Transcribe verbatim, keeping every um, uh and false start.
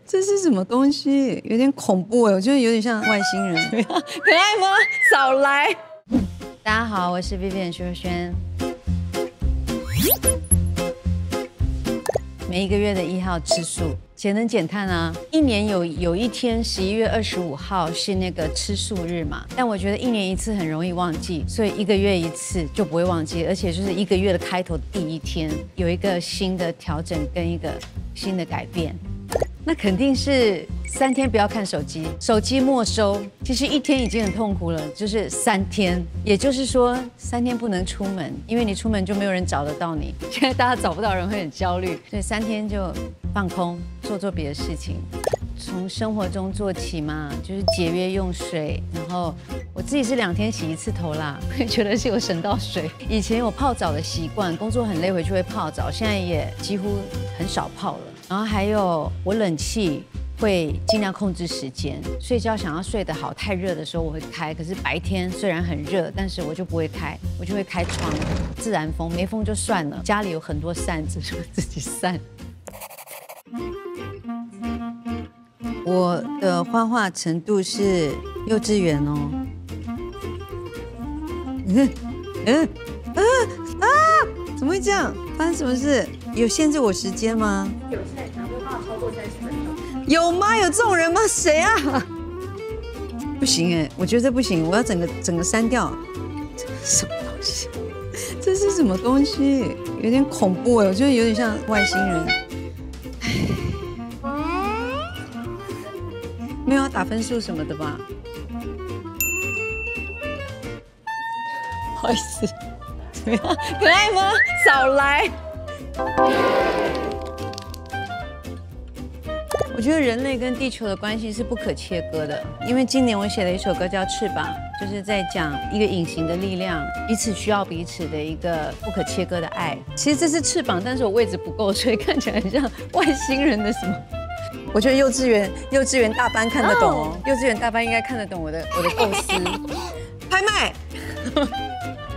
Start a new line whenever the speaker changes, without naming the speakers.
这是什么东西？有点恐怖哎，我觉得有点像外星人。可爱吗？少来！大家好，我是 Vivian 徐若瑄。每一个月的一号吃素，节能减碳啊。一年有有一天，十一月二十五号是那个吃素日嘛。但我觉得一年一次很容易忘记，所以一个月一次就不会忘记，而且就是一个月的开头第一天有一个新的调整跟一个新的改变。那肯定是三天不要看手机，手机没收。其实一天已经很痛苦了，就是三天，也就是说三天不能出门，因为你出门就没有人找得到你。现在大家找不到人会很焦虑，所以三天就放空，做做别的事情。从生活中做起嘛，就是节约用水，然后我自己是两天洗一次头啦，会觉得是有省到水。以前有泡澡的习惯，工作很累回去会泡澡，现在也几乎很少泡了。然后还有我冷气会尽量控制时间，睡觉想要睡得好，太热的时候我会开，可是白天虽然很热，但是我就不会开，我就会开窗，自然风，没风就算了。家里有很多扇子，就自己扇。我的画画程度是幼稚园哦。嗯嗯啊啊！怎么会这样？发生什么事？有限制我时间吗？
有，现在强迫画超过三十分钟。
有吗？有这种人吗？谁啊？不行哎，我觉得这不行，我要整个整个删掉。这什么东西？这是什么东西？有点恐怖哎，我觉得有点像外星人。没有要打分数什么的吧？不好意思，怎么样？可爱吗？少来！我觉得人类跟地球的关系是不可切割的，因为今年我写了一首歌叫《翅膀》，就是在讲一个隐形的力量，彼此需要彼此的一个不可切割的爱。其实这是翅膀，但是我位置不够，所以看起来很像外星人的什么。我觉得幼稚园幼稚园大班看得懂哦，幼稚园大班应该看得懂我的我的构思。拍卖。